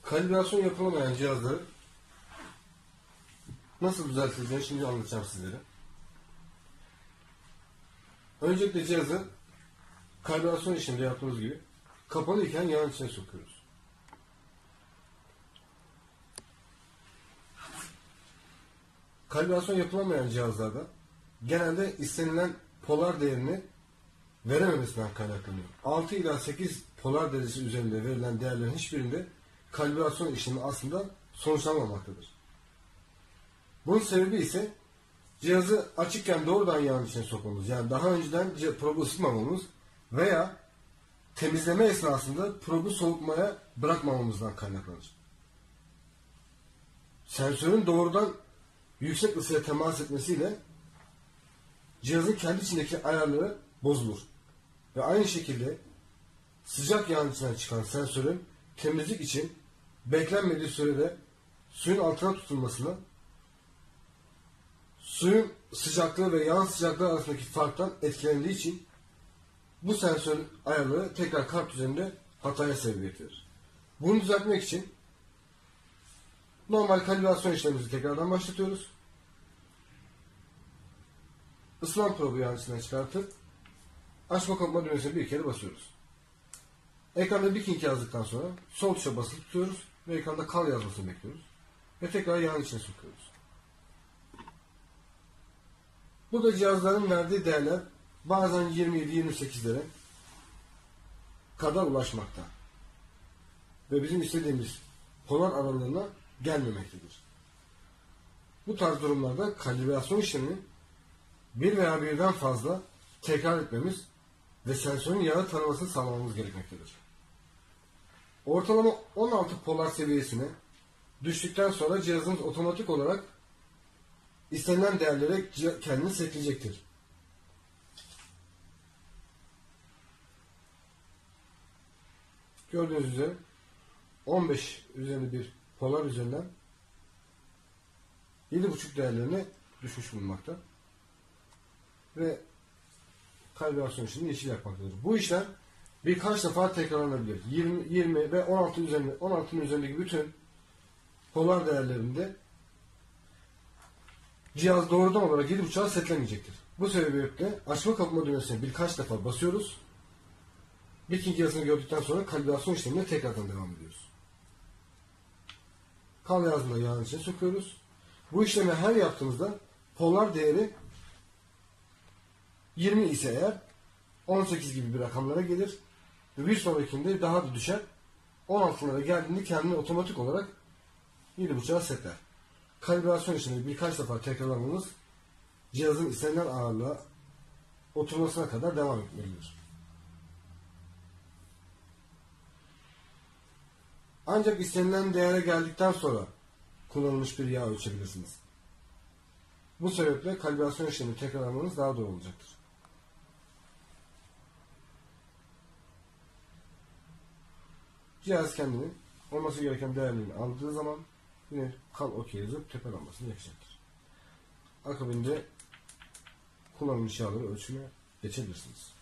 Kalibrasyon yapılamayan cihazları nasıl düzeltileceğini şimdi anlatacağım sizlere. Öncelikle cihazı kalibrasyon işleminde yaptığımız gibi kapalı iken yağın içine sokuyoruz. Kalibrasyon yapılamayan cihazlarda genelde istenilen polar değerini verememesinden kaynaklanıyor. 6 ila 8 polar derecesi üzerinde verilen değerlerin hiçbirinde kalibrasyon işlemi aslında sonuçlanmamaktadır. Bunun sebebi ise cihazı açıkken doğrudan yağın içine sokmamız, yani daha önceden probu ısıtmamamız veya temizleme esnasında probu soğutmaya bırakmamamızdan kaynaklanır. Sensörün doğrudan yüksek ısıya temas etmesiyle cihazın kendi içindeki ayarları bozulur. Ve aynı şekilde sıcak yağın içinden çıkan sensörün temizlik için beklenmediği sürede suyun altına tutulmasına, suyun sıcaklığı ve yağın sıcaklığı arasındaki farktan etkilendiği için bu sensör ayarları tekrar kart üzerinde hataya sebebiyet verir. Bunu düzeltmek için normal kalibrasyon işlemimizi tekrardan başlatıyoruz. Isınan probu yağın içinden çıkartıp açma kapama düğmesine bir kere basıyoruz. Ekranda Booking yazdıktan sonra sol tuşa basılı tutuyoruz ve ekranda kal yazmasını bekliyoruz. Ve tekrar yağın içine sokuyoruz. Burada cihazların verdiği değerler bazen 27-28'lere kadar ulaşmakta. Ve bizim istediğimiz polar aralarına gelmemektedir. Bu tarz durumlarda kalibrasyon işlemini bir veya birden fazla tekrar etmemiz ve sensörün yağı tanımasını sağlamamız gerekmektedir. Ortalama 16 polar seviyesine düştükten sonra cihazımız otomatik olarak istenilen değerlere kendini setleyecektir. Gördüğünüz üzere 15 üzerinde bir polar üzerinden 7,5 değerlerine düşmüş bulunmakta. Ve kalibrasyon işini yeşil yapmaktadır. Bu işlem birkaç defa tekrarlanabilir. 20 ve 16'nın üzerindeki bütün polar değerlerinde cihaz doğrudan olarak 7,5'a setlemeyecektir. Bu sebeple açma kapama düğmesine birkaç defa basıyoruz. Booking yazısını gördükten sonra kalibrasyon işlemine tekrardan devam ediyoruz. Kal yazını yağın içine sokuyoruz. Bu işlemi her yaptığımızda polar değeri 20 ise eğer 18 gibi bir rakamlara gelir ve bir sonrakinde daha da düşer. 16'lara geldiğinde kendini otomatik olarak 7,5'a setler. Kalibrasyon işlemini birkaç defa tekrarlamamız cihazın istenilen ağırlığa oturmasına kadar devam etmelidir. Ancak istenilen değere geldikten sonra kullanılmış bir yağ ölçebilirsiniz. Bu sebeple kalibrasyon işlemini tekrarlamanız daha doğru olacaktır. Cihaz kendini olması gereken değerlerini aldığı zaman yine kal OK yazıp tepe lambasını yakacaktır. Akabinde kullanılmış yağları ölçümeye geçebilirsiniz.